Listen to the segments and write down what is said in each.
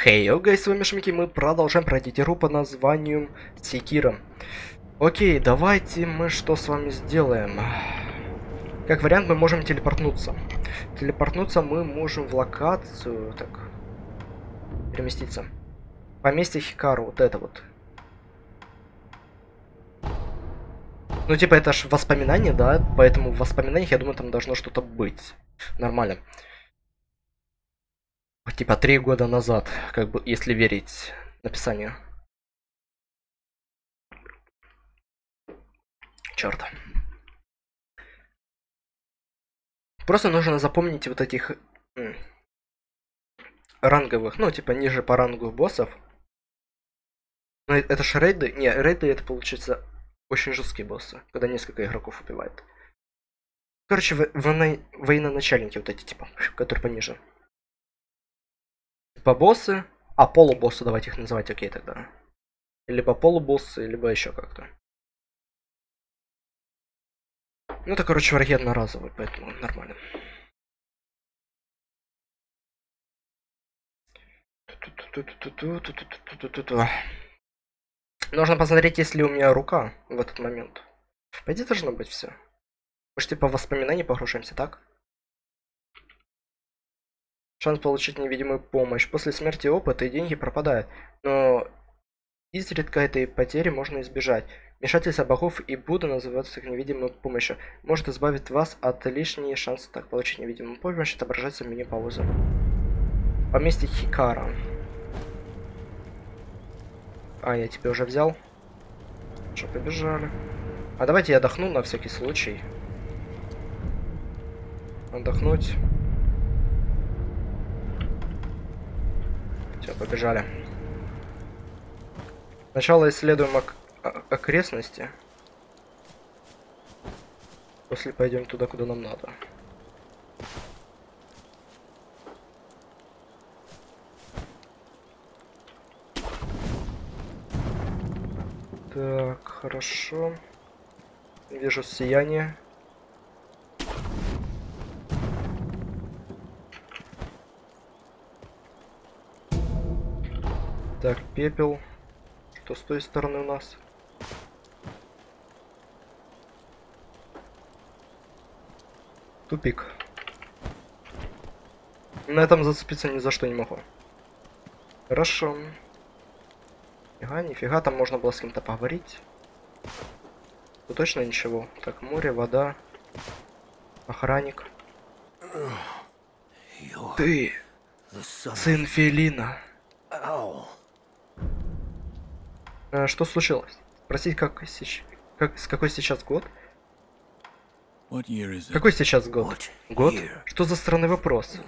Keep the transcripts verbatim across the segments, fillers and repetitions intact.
Хей, йоу, гайс, с вами Шмики, мы продолжаем пройти игру под названием Секиро. Окей, давайте мы что с вами сделаем? Как вариант, мы можем телепортнуться. Телепортнуться мы можем в локацию, так, переместиться. Поместье Хикару, вот это вот. Ну, типа, это ж воспоминания, да? Поэтому в воспоминаниях, я думаю, там должно что-то быть. Нормально. Типа, три года назад, как бы, если верить написанию. Черт. Просто нужно запомнить вот этих м, ранговых, ну, типа, ниже по рангу боссов. Ну, это ж рейды. Не, рейды это, получается, очень жесткие боссы, когда несколько игроков убивает. Короче, во военно военачальники вот эти, типа, которые пониже. Типа боссы, а полубоссы, давайте их называть, окей, тогда. Либо полубоссы, либо еще как-то. Ну, это, короче, враги одноразовые, поэтому нормально. Нужно посмотреть, есть ли у меня рука в этот момент. По идее, должно быть все. Мы же типа в воспоминания погружаемся, так? Шанс получить невидимую помощь. После смерти опыта и деньги пропадают. Но изредка этой потери можно избежать. Вмешательство богов и Будда называются невидимой помощью. Может избавить вас от лишней шанса так получить невидимую помощь. Отображается в меню паузы. Поместье Хикара. А, я тебя уже взял. Что, побежали? А давайте я отдохну на всякий случай. Отдохнуть. Все, побежали. Сначала исследуем ок окрестности. После пойдем туда, куда нам надо. Так, хорошо. Вижу сияние. Так, пепел. Что с той стороны у нас? Тупик. На этом зацепиться ни за что не могу. Хорошо. Нифига, нифига, там можно было с кем-то поговорить. Тут точно ничего. Так, море, вода. Охранник. Ты сын Фелина. А, что случилось? Спросить, как, сеч... как с какой сейчас год? Какой сейчас год? Год? Что за странный вопрос?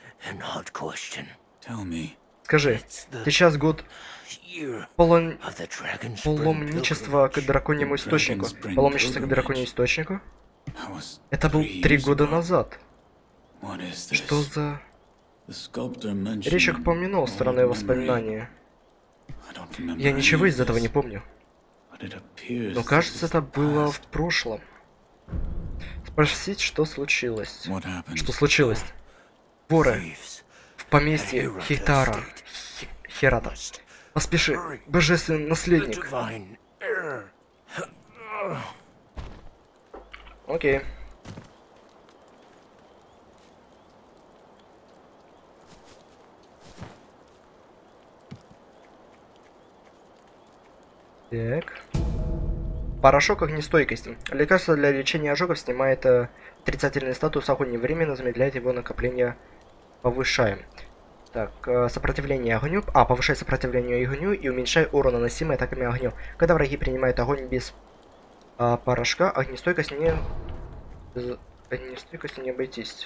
Скажи, сейчас год полон... паломничества к драконьему источнику. Паломничество к драконьему источнику? Это был три года назад. Что за... Речь упомянул странные воспоминания. Я ничего из этого не помню. Но кажется, это было в прошлом. Спросить, что случилось. Что случилось? Воры в поместье Хитара. Хирата. Поспеши, божественный наследник. Окей. Так. Порошок огнестойкости. Лекарство для лечения ожогов снимает э, отрицательный статус огонь, временно замедляет его накопление, повышаем. Так, э, сопротивление огню. А, повышает сопротивление огню и уменьшает урон, наносимый атаками огню. Когда враги принимают огонь без э, порошка, огнестойкость не... Без огнестойкости не обойтись.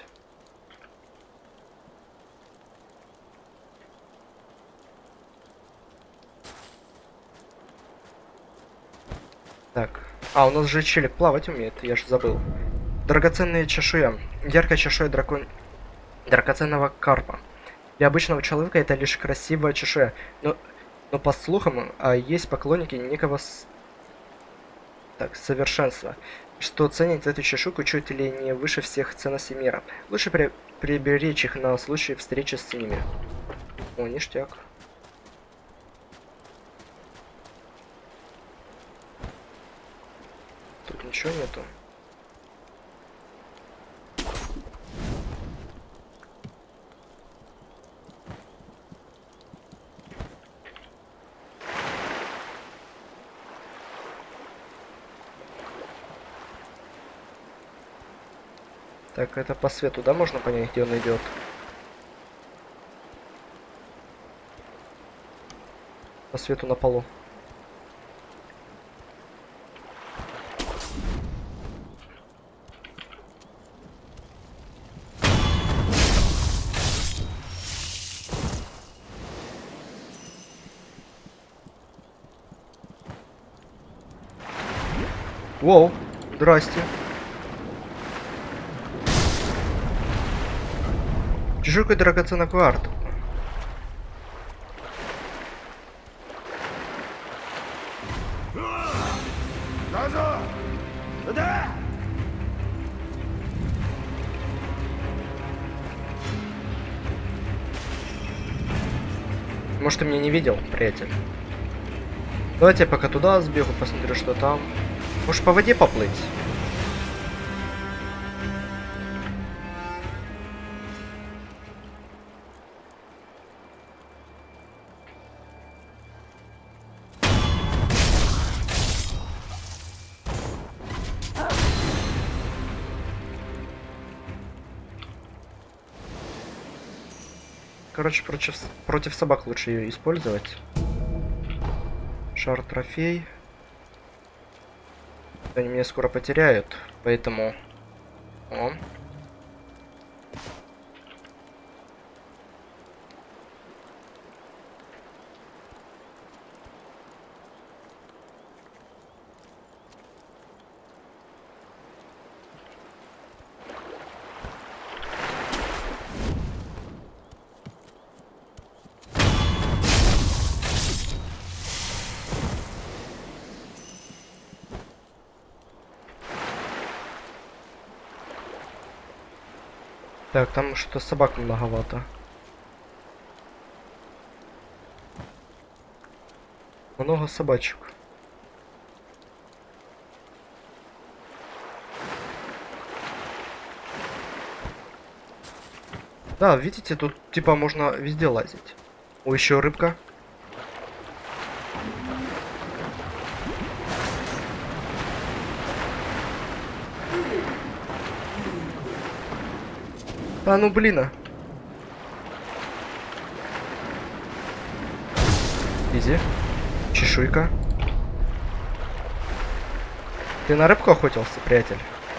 Так. А, у нас же челик плавать умеет, я же забыл. Драгоценные чешуя. Яркая чешуя дракон... драгоценного карпа. Для обычного человека это лишь красивая чешуя. Но, но по слухам, а, есть поклонники некого с... так, совершенства, что ценят эту чешуйку чуть ли не выше всех ценностей мира. Лучше при... приберечь их на случай встречи с ними. О, ништяк. ничего нету. Так, это по свету, да, можно понять, где он идет? По свету на полу. Воу, здрасте. Чешуйка драгоценная карта. Может, ты меня не видел, приятель? Давайте я пока туда сбегу, посмотрю, что там. Может, по воде поплыть? Короче, против, против собак лучше ее использовать. Шар трофей. Они меня скоро потеряют, поэтому... О. Так, там что-то собак многовато. Много собачек. Да, видите, тут типа можно везде лазить. О, еще рыбка. А ну блин. А. Изи. Чешуйка. Ты на рыбку охотился, приятель?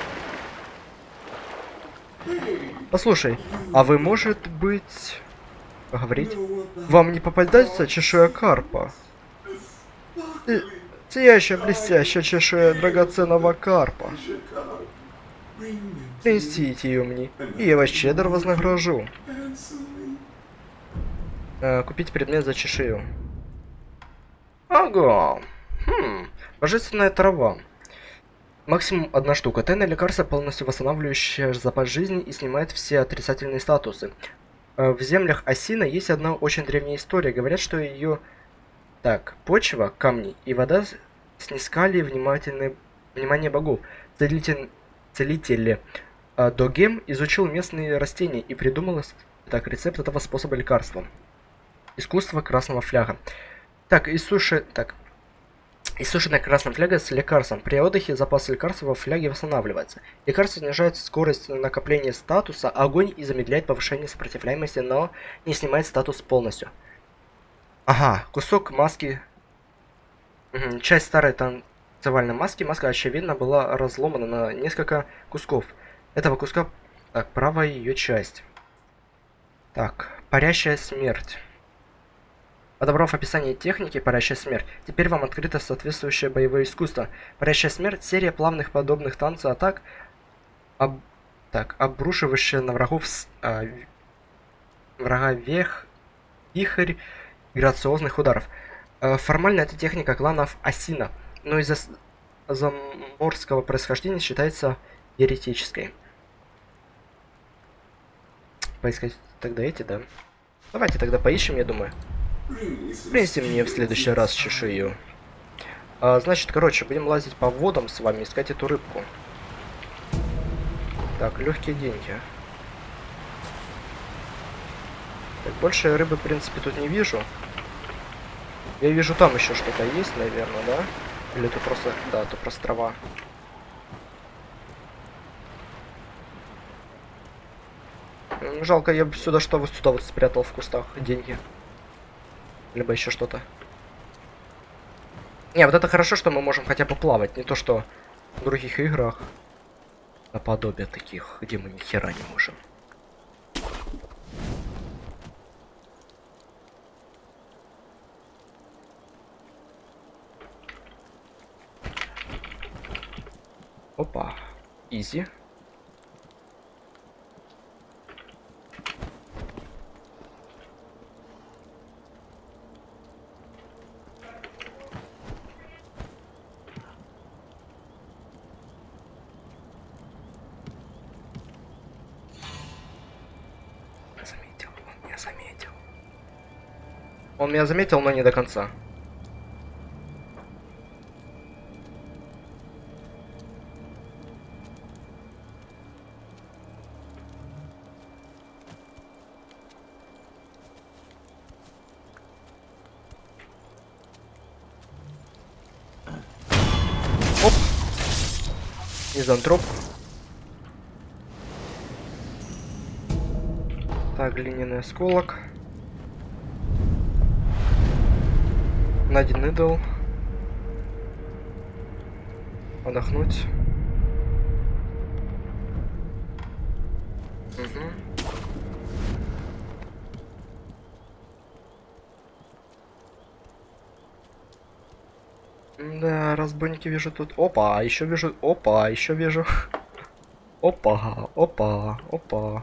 Послушай, а вы, может быть, поговорить? Вам не попадается чешуя карпа? Сияющая, блестящая чешуя драгоценного карпа. Принесите ее мне, и я вас щедро вознагражу. Э, купить предмет за чешую. Ага. Хм. Божественная трава. Максимум одна штука. Тайное лекарство, полностью восстанавливающее запас жизни и снимает все отрицательные статусы. Э, в землях Осина есть одна очень древняя история. Говорят, что ее... Так, почва, камни и вода снискали внимательное... внимание богов. Целитель... Целитель э, Догем изучил местные растения и придумал так, рецепт этого способа лекарства. Искусство красного фляга. Так, иссуши... Так. Иссушенная красная фляга с лекарством. При отдыхе запас лекарства во фляге восстанавливается. Лекарство снижает скорость накопления статуса, а огонь и замедляет повышение сопротивляемости, но не снимает статус полностью. Ага, кусок маски. Угу. Часть старой танцевальной маски. Маска, очевидно, была разломана на несколько кусков. Этого куска... Так, правая ее часть. Так, парящая смерть. Подобрав описание техники «Парящая смерть», теперь вам открыто соответствующее боевое искусство. «Парящая смерть» — серия плавных подобных танцев атак, об... так, обрушивающая на врагов с... а... врага вех... вихрь грациозных ударов. А, формально эта техника кланов Осина, но из-за заморского происхождения считается еретической. Поискать тогда эти, да? Давайте тогда поищем, я думаю. Принеси мне в следующий раз чешую. А, значит, короче, будем лазить по водам с вами, искать эту рыбку. Так, легкие деньги. Так, больше рыбы, в принципе, тут не вижу. Я вижу, там еще что-то есть, наверное, да? Или тут просто... Да, тут просто трава. Жалко, я бы сюда что вот сюда вот спрятал в кустах деньги. Либо еще что-то. Не, вот это хорошо, что мы можем хотя бы плавать. Не то, что в других играх. Наподобие таких, где мы ни хера не можем. Опа. Изи. Заметил, он меня заметил. Он меня заметил, но не до конца. Оп. Мизантроп. Так, глиняный осколок. Найден идол. Отдохнуть. Угу. Да, разбойники вижу тут. Опа, еще вижу. Опа, еще вижу. Опа, опа, опа.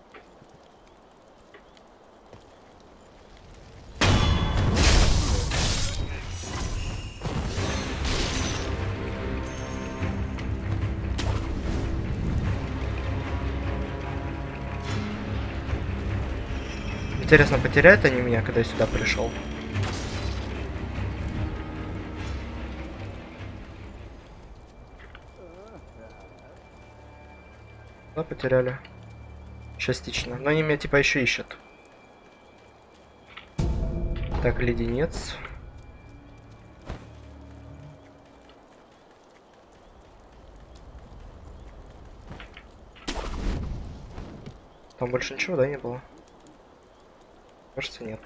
Интересно, потеряют они меня, когда я сюда пришел? Да, потеряли. Частично. Но они меня типа еще ищут. Так, леденец. Там больше ничего, да, не было? Кажется, нет.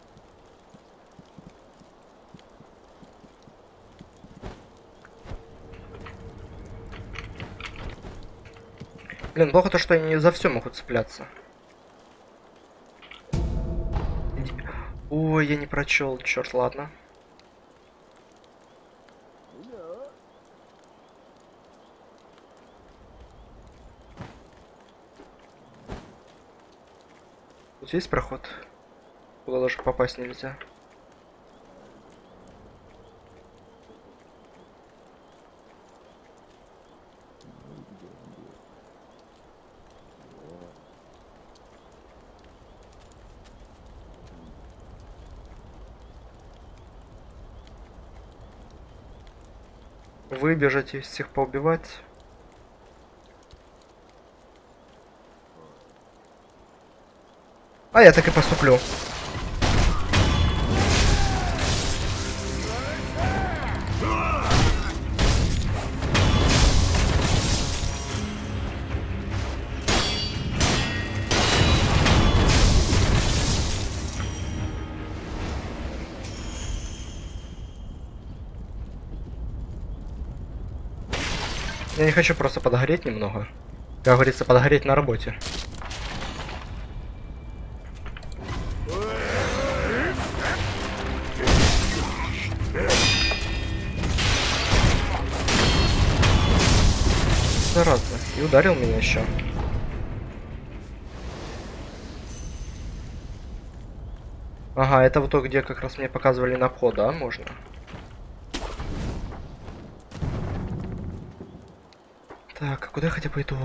Блин, плохо то, что они за все могут цепляться. Ой, я не прочел, черт, ладно. Тут есть проход, куда даже попасть нельзя. Выбежать и всех поубивать. А я так и поступлю. Я не хочу просто подогреть немного. Как говорится, подогреть на работе. Зараза. И ударил меня еще. Ага, это вот то, где как раз мне показывали на вход, да, можно? Так, а куда я хотя бы пойду?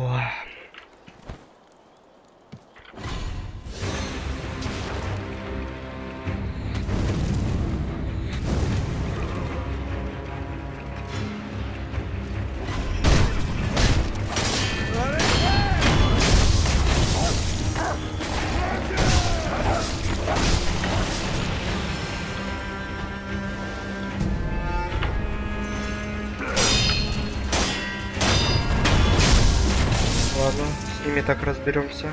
Ладно, с ними так разберемся.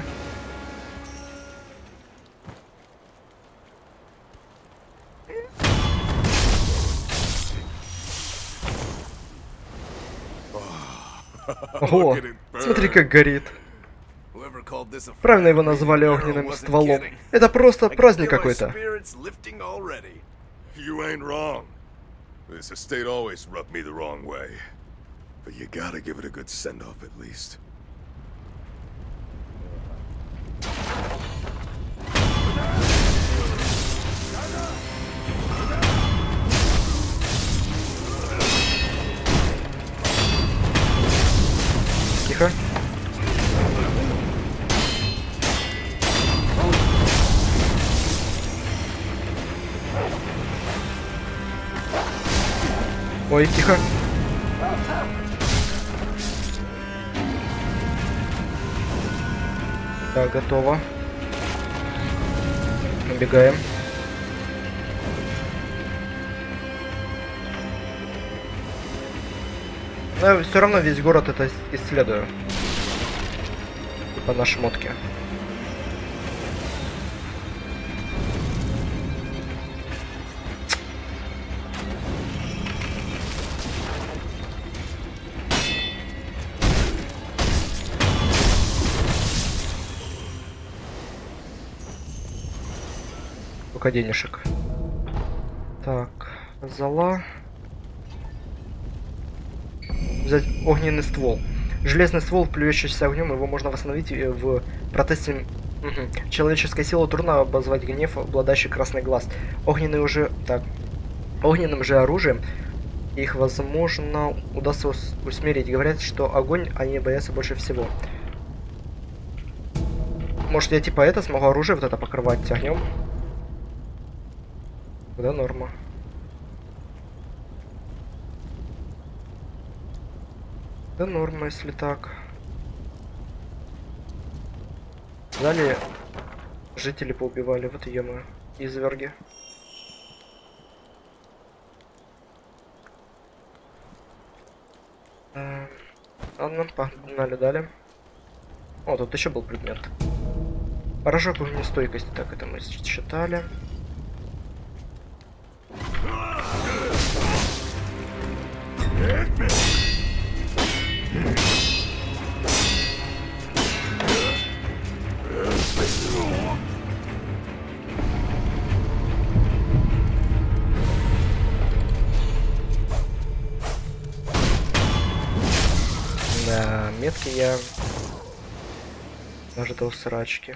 Ого, смотри, как горит. Правильно его назвали огненным стволом. Это просто праздник какой-то. This estate always rubbed me the wrong way. But you gotta give it a good send-off at least. Тихо. Ой, тихо. Так, готово. Убегаем. Но я все равно весь город это исследую. По нашей шмотке. Сколько денежек. Так, зола. Взять огненный ствол. Железный ствол, плюющийся огнем, его можно восстановить в протесте. Угу. Человеческая сила трудно обозвать гнев, обладающий красный глаз. Огненный уже... Так. Огненным же оружием их, возможно, удастся ус усмирить. Говорят, что огонь они боятся больше всего. Может, я типа это смогу оружие вот это покрывать огнем? Да, норма. Да, норма, если так. Далее жители поубивали, вот ее мы, изверги. А, ладно, погнали далее. О, тут еще был предмет. Поражок огнестойкости, так, это мы считали. Да, метки я ожидал срачки.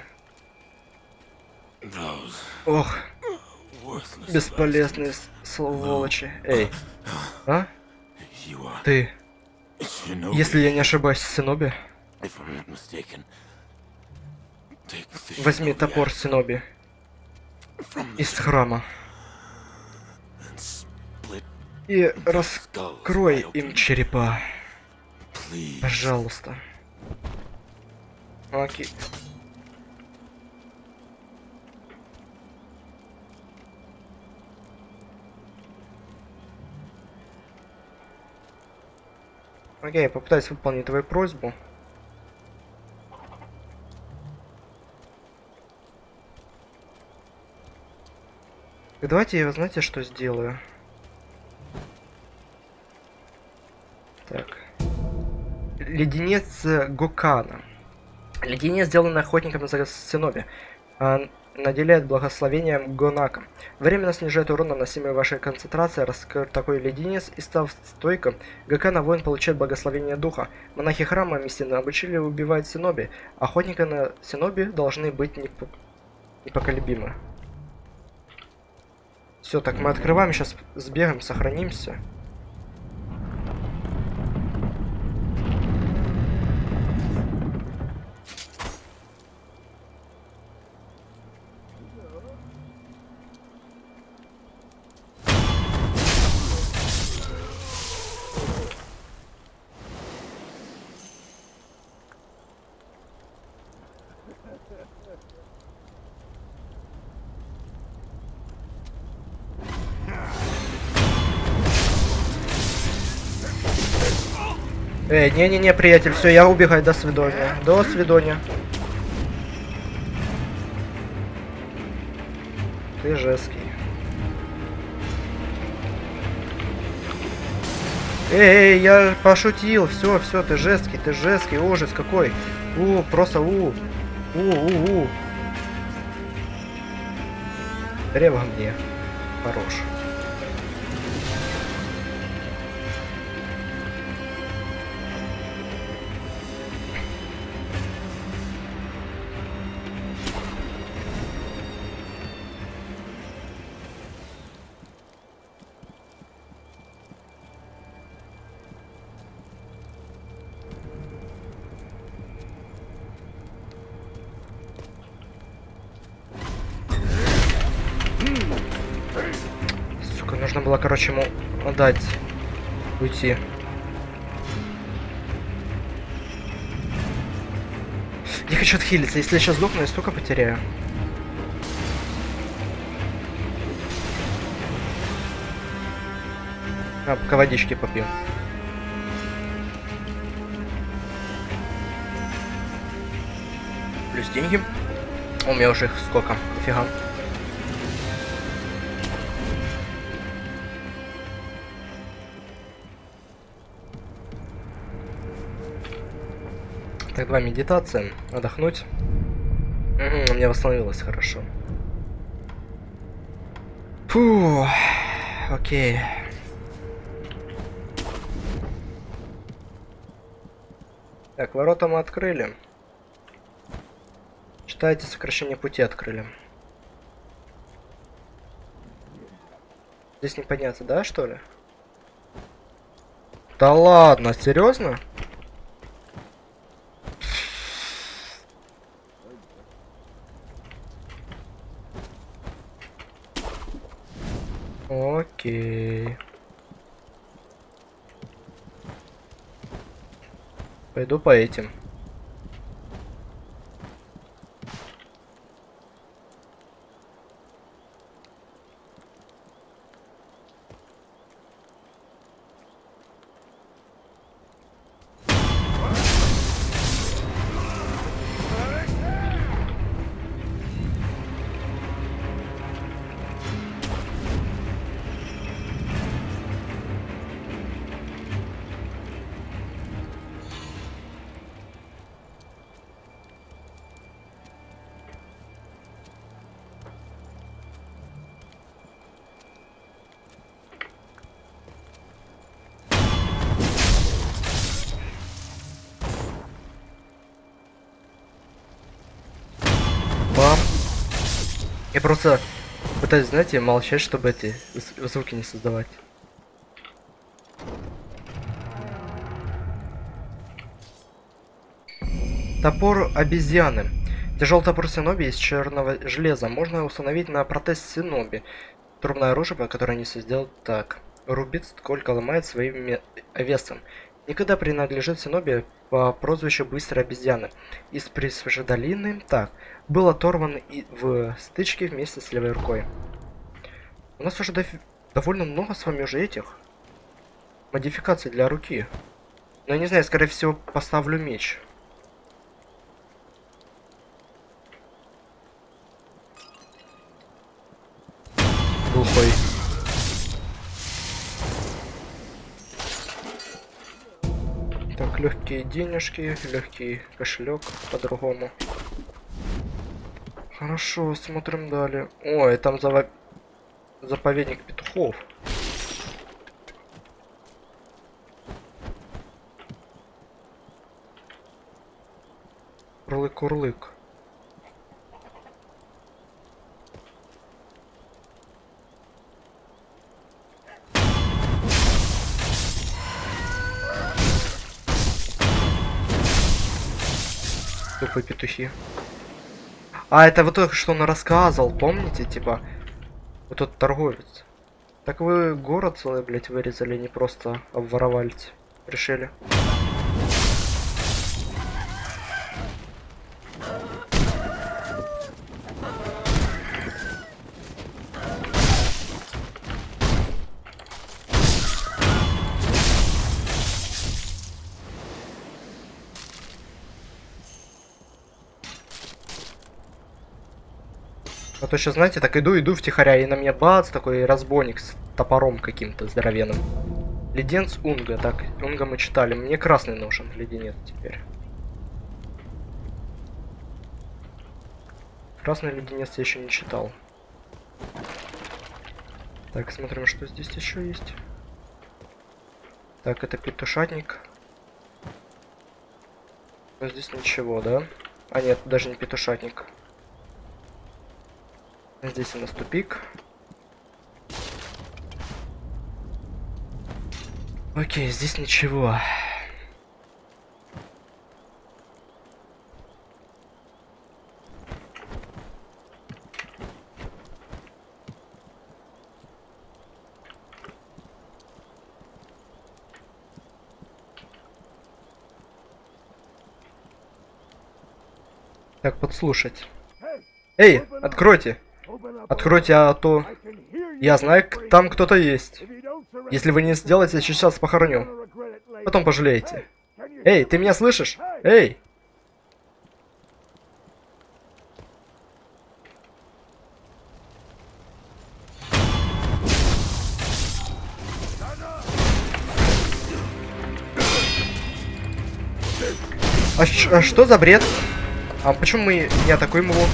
Ох, бесполезные сволочи. Эй, а? Ты, если я не ошибаюсь, Синоби? Возьми топор Синоби из храма и раскрой им черепа. Пожалуйста. Окей. Окей, я попытаюсь выполнить твою просьбу. И давайте я, знаете, что сделаю? Так. Леденец Гокана. Леденец, сделанный охотником за Синоби, наделяет благословением Гонака. Временно снижает урон, наносимый вашей концентрации. Раскрыв такой леденец и став стойком, Гокана воин получает благословение духа. Монахи храма Мессины обучили убивать Синоби. Охотники на Синоби должны быть непо... непоколебимы. Все, так мы открываем, сейчас сбегаем, сохранимся. Эй, не-не-не, приятель, все, я убегаю, до свидания. До свидания. Ты жесткий. Эй, эй, я пошутил, все, все, ты жесткий, ты жесткий, ужас какой. У, просто у. У, у, у. Древо мне. Хорош. Нужно было, короче, ему отдать, уйти. Не хочу отхилиться, если я сейчас сдохну, я столько потеряю. А, пока водички попью. Плюс деньги. У меня уже их сколько? Нифига. Так, два медитация. Отдохнуть. Угу, у меня восстановилось хорошо. Фу. Окей. Так, ворота мы открыли. Читайте, сокращение пути открыли. Здесь не подняться, да, что ли? Да ладно, серьезно? Окей. Пойду по этим. Бам. Я просто пытаюсь, знаете, молчать, чтобы эти звуки не создавать. Топор обезьяны. Тяжелый топор Синоби из черного железа. Можно установить на протез Синоби. Трубное оружие, которое несет сделать так. Рубит, сколько ломает своим весом. Никогда принадлежит Синоби по прозвищу Быстрой обезьяны. Из присвежей долины. Так. Был оторван и в стычке вместе с левой рукой. У нас уже дов довольно много с вами уже этих модификаций для руки. Но я не знаю, скорее всего поставлю меч. Глухой. Так, легкие денежки, легкий кошелек по-другому. Хорошо, смотрим далее. Ой, там зав... заповедник петухов. Урлык-урлык. Тупые петухи. А, это вот то, что он рассказывал, помните, типа, вот тот торговец. Так вы город целый, блядь, вырезали, не просто обворовали, решили. А то сейчас, знаете, так иду, иду втихаря, и на меня бац, такой разбойник с топором каким-то здоровенным. Леденц Унга. Так, Унга мы читали. Мне красный нужен леденец теперь. Красный леденец я еще не читал. Так, смотрим, что здесь еще есть. Так, это петушатник. Но здесь ничего, да? А нет, даже не петушатник. Здесь у нас тупик. Окей, здесь ничего. Так, подслушать. Эй, откройте! Откройте, а то... Я знаю, там кто-то есть. Если вы не сделаете, сейчас похороню. Потом пожалеете. Эй, ты меня слышишь? Эй! А, а что за бред? А почему мы не атакуем его?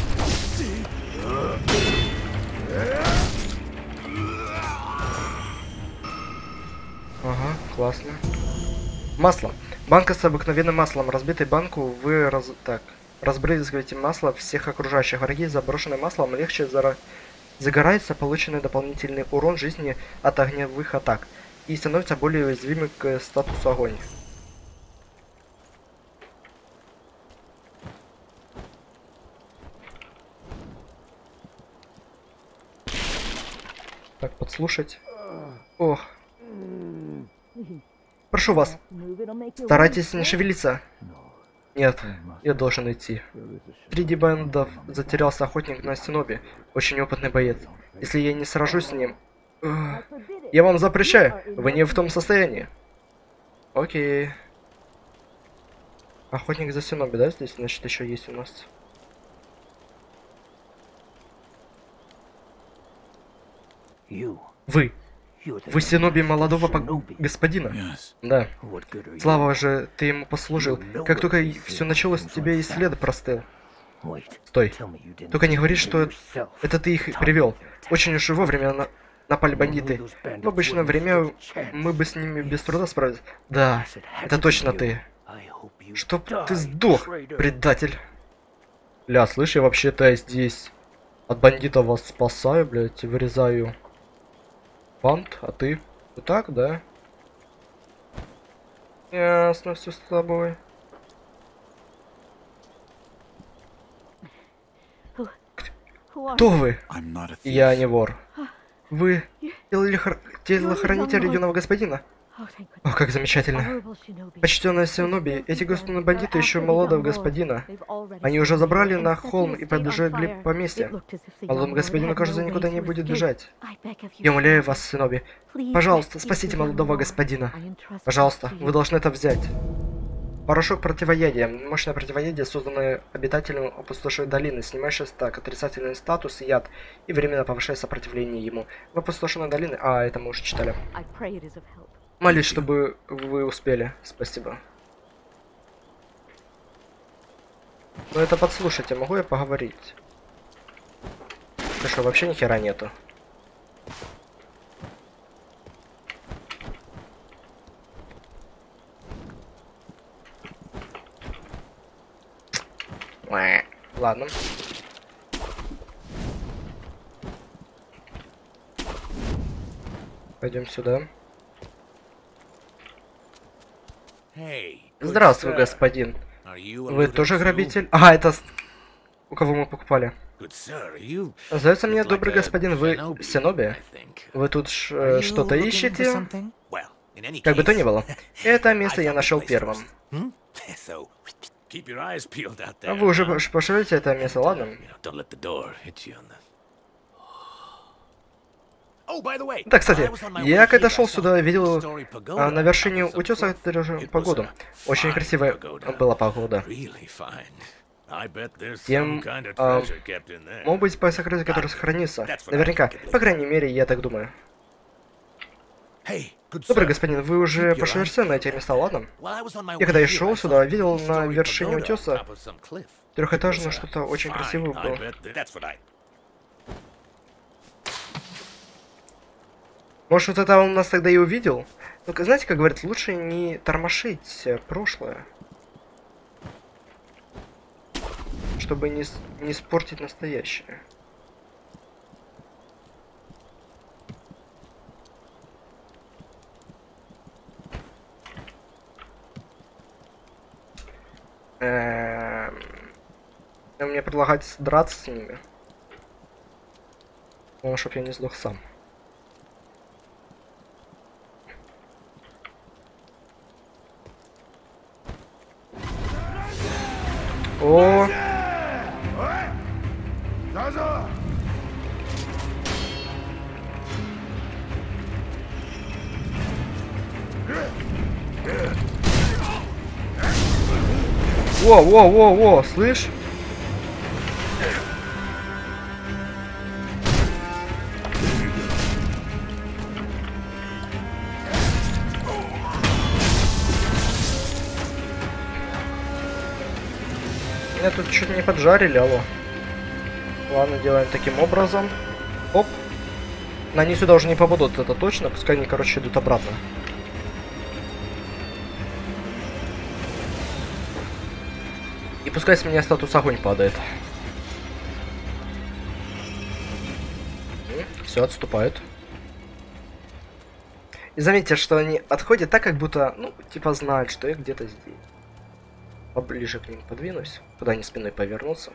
Ага, классно. Масло. Банка с обыкновенным маслом. Разбитой банку вы раз... так, разбрызгиваете масло всех окружающих врагей. Заброшенным маслом легче зара... загорается полученный дополнительный урон жизни от огневых атак. И становится более уязвимым к статусу огонь. Так, подслушать. Ох. Прошу вас, старайтесь не шевелиться. Нет, я должен идти. Среди бандов затерялся охотник на Синобе. Очень опытный боец. Если я не сражусь с ним... Я вам запрещаю, вы не в том состоянии. Окей. Охотник за Синоби, да, здесь, значит, еще есть у нас. Вы. Вы Синоби молодого господина? Да. Слава же, ты ему послужил. Как только все началось, тебе и след простыл. Стой. Только не говори, что это ты их привел. Очень уж вовремя на... напали бандиты. В обычное время мы бы с ними без труда справились. Да, это точно ты. Чтоб ты сдох, предатель. Ля, слышь, я вообще-то здесь от бандитов вас спасаю, блядь, вырезаю. Бант, а ты? Вот так, да? Ясно, все с тобой. Кто вы? Я не вор. Вы телохранитель юного господина? О, как замечательно. Почтенная Синоби, эти гостиные бандиты еще молодого господина. Они уже забрали на холм и поджигли поместье. Молодому господину, кажется, никуда не будет бежать. Я умоляю вас, Синоби, пожалуйста, спасите молодого господина. Пожалуйста, вы должны это взять. Порошок противоядия. Мощное противоядие, созданное обитателем опустошенной долины, снимающее так отрицательный статус и яд, и временно повышает сопротивление ему. В опустошенной долине... А, это мы уже читали. Молюсь, чтобы вы успели. Спасибо. Ну это подслушайте, могу я поговорить? Ты что, вообще ни хера нету? Ладно. Пойдем сюда. Здравствуй, господин. Вы тоже грабитель? А, это... У кого мы покупали? Сдается мне, добрый господин, вы Синоби? Вы тут что-то ищете? Как бы то ни было. Это место я нашел первым. А вы уже пошевелите это место, ладно? Да, кстати, я когда шел сюда, видел а, на вершине утеса погоду. Очень красивая была погода. Тем а, могут быть пояс сокрытия, который сохранится. Наверняка. По крайней мере, я так думаю. Добрый господин, вы уже пошли на эти места, ладно? Я когда я шел сюда, видел на вершине утеса трехэтажное что-то очень красивое было. Может, вот это он нас тогда и увидел? Ну, знаете, как говорят, лучше не тормошить прошлое. Чтобы не, не испортить настоящее. Эм... Мне предлагать драться с ними. Ну, чтоб я не сдох сам. О! Во, во, во, во, слышь? Меня тут чуть не поджарили, алло. Ладно, делаем таким образом. Оп. Но они сюда уже не попадут, это точно. Пускай они, короче, идут обратно. И пускай с меня статус огонь падает. Все, отступают. И заметьте, что они отходят так, как будто, ну, типа знают, что я где-то здесь. Поближе к ним подвинусь, куда они спиной повернутся.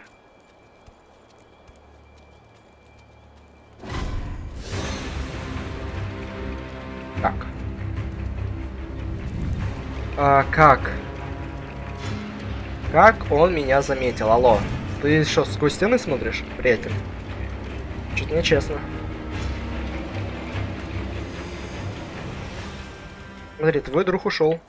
Так. А как? Как он меня заметил? Алло. Ты что, сквозь стены смотришь, приятель? Чуть нечестно. Смотри, твой друг ушел.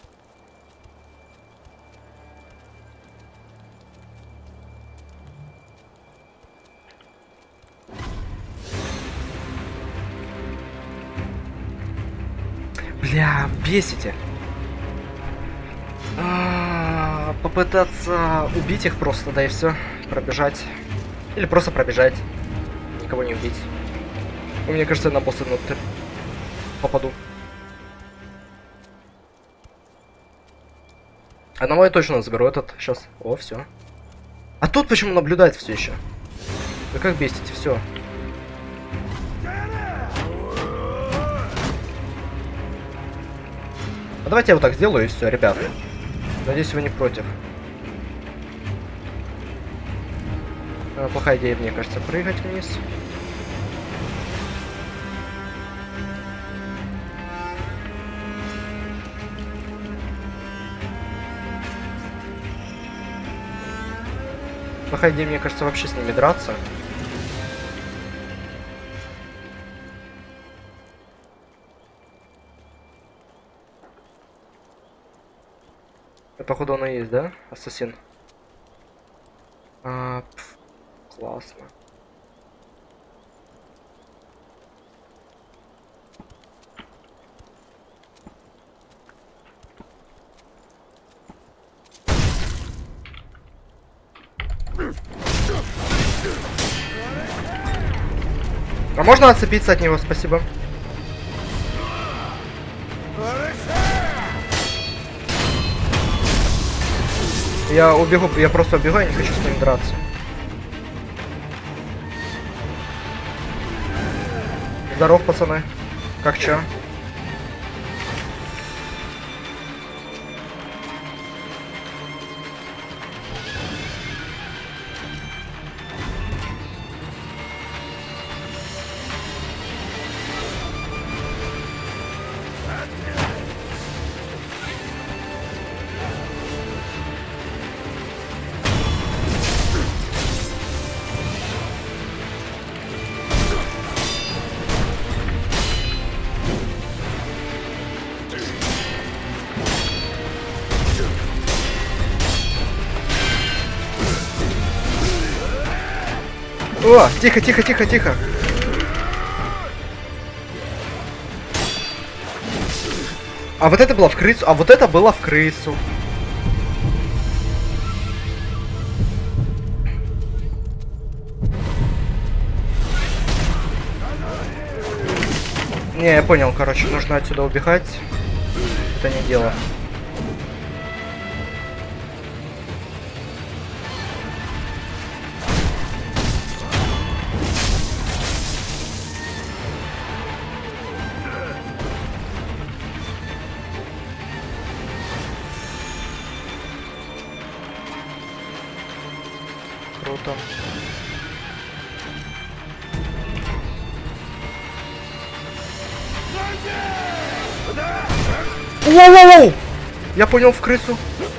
Бля, бесите. А, попытаться убить их просто, да и все. Пробежать. Или просто пробежать. Никого не убить. Мне кажется, я на босса ну, попаду. Одного я точно заберу этот. Сейчас. О, все. А тут почему наблюдает все еще? Вы как бесите, все. А давайте я вот так сделаю и все, ребят. Надеюсь, вы не против. А, плохая идея, мне кажется, прыгать вниз. Плохая идея, мне кажется, вообще с ними драться. Это, походу, он и есть, да? Ассасин. А, пф, классно. А можно отцепиться от него, спасибо. Я убегу, я просто убегаю, не хочу с ним драться. Здоров, пацаны. Как чё? О, тихо, тихо, тихо, тихо. А вот это было в крысу, а вот это было в крысу. Не, я понял, короче, нужно отсюда убегать. Это не дело. Круто. Воу-воу-воу! Я понял, в крысу.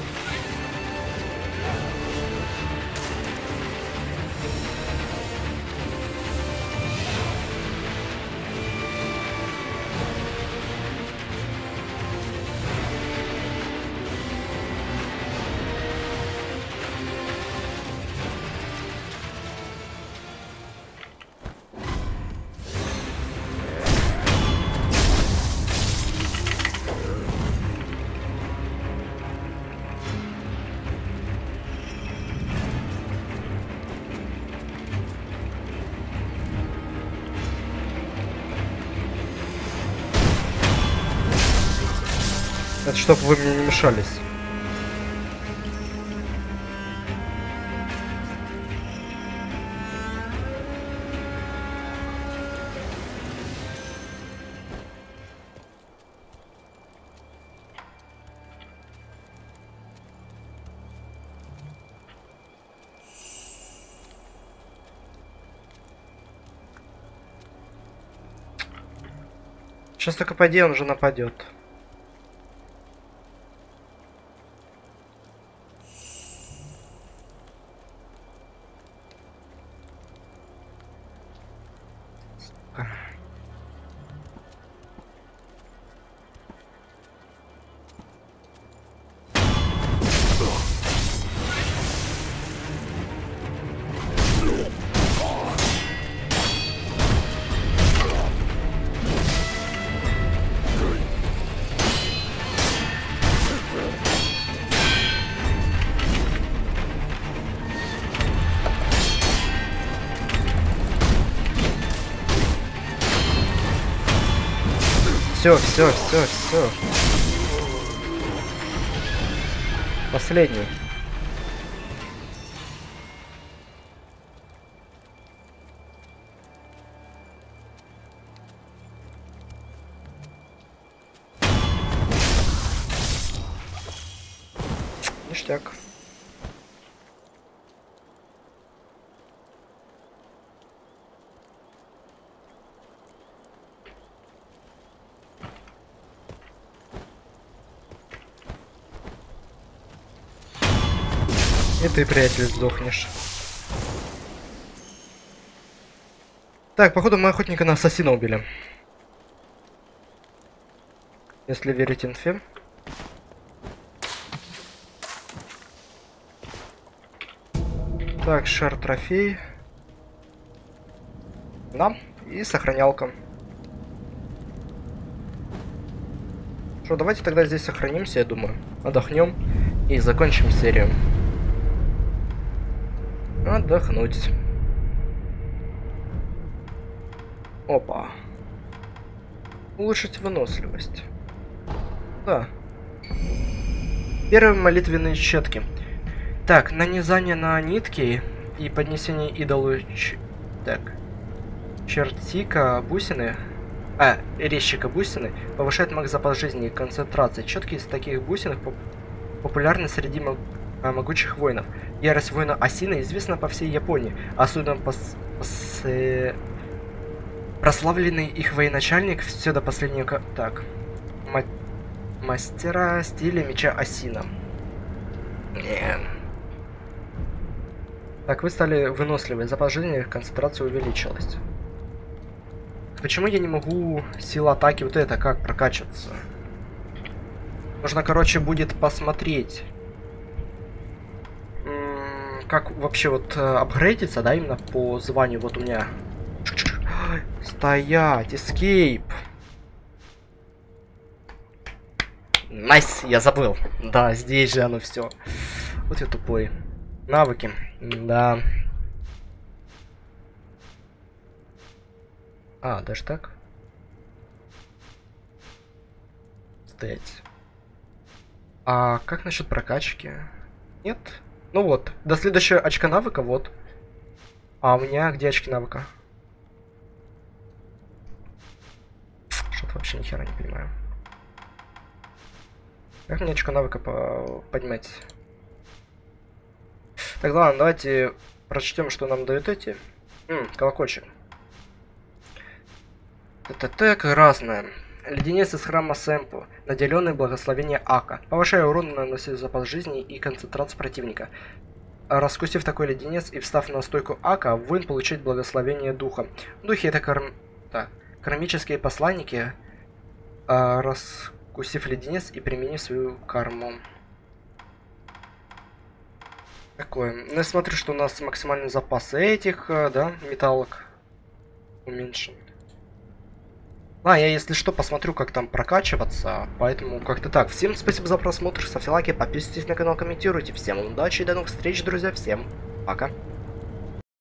Это чтоб вы мне не мешались. Сейчас только пойди, он уже нападет. Все, все, все, все. Последний. Ништяк. И ты, приятель, сдохнешь. Так, походу мы охотника на ассасина убили. Если верить инфе. Так, шар трофей. Да, и сохранялка. Что, давайте тогда здесь сохранимся, я думаю. Отдохнем и закончим серию. Отдохнуть. Опа. Улучшить выносливость. Да. Первые молитвенные щетки. Так, нанизание на нитки и поднесение идолу ч... Так. Чертика бусины. А, резчика бусины повышает маг запас жизни и концентрации. Четки из таких бусин поп популярны среди мог могучих воинов. Ярость воина Асины известна по всей Японии, особенно пос пос э прославленный их военачальник все до последнего... Так. Ма мастера стиля меча Асина. Не. Так, вы стали выносливы. Запас жизни, концентрация увеличилась. Почему я не могу сила атаки вот это как прокачиваться? Нужно, короче, будет посмотреть. как вообще вот э, апгрейдиться, да, именно по званию. Вот у меня... Стоять, escape. Найс, я забыл. Да, здесь же оно все. Вот я тупой. Навыки. Да. А, даже так? Стоять. А как насчет прокачки? Нет? Ну вот, до следующего очка навыка, вот. А у меня где очки навыка? Что-то вообще ни хера не понимаю. Как мне очко навыка по поднимать? Так, ладно, давайте прочтем, что нам дают эти. М, колокольчик. ТТТ разное. Леденец из храма Сэмпу, наделенный благословение Ака. Повышая урон, наносит запас жизни и концентрацию противника. Раскусив такой леденец и встав на стойку Ака, воин получает благословение духа. Духи это карм... так, кармические посланники, а, раскусив леденец и применив свою карму. Такое. Ну, я смотрю, что у нас максимальный запас этих, да, металлок уменьшен. А, я, если что, посмотрю, как там прокачиваться, поэтому как-то так. Всем спасибо за просмотр, ставьте лайки, подписывайтесь на канал, комментируйте. Всем удачи и до новых встреч, друзья, всем пока.